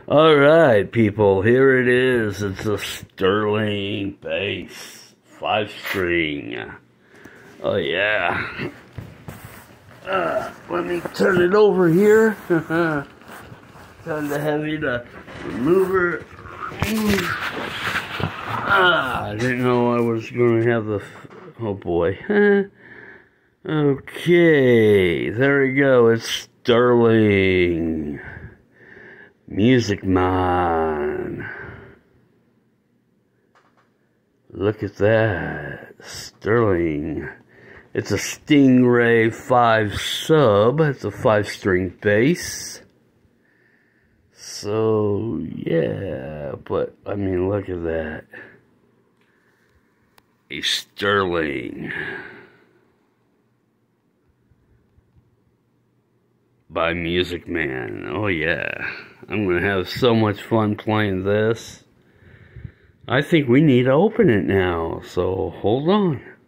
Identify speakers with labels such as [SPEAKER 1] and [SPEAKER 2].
[SPEAKER 1] Alright, people, here it is. It's a Sterling bass, 5-string. Oh, yeah. Let me turn it over here. Kind of heavy to maneuver. I didn't know I was going to have the... Oh, boy. Okay, there we go. It's Sterling. Music Man. Look at that. Sterling. It's a Stingray 5 sub. It's a 5-string bass. So, yeah. But, I mean, look at that. A Sterling. By Music Man. Oh, yeah. I'm going to have so much fun playing this. I think we need to open it now, so hold on.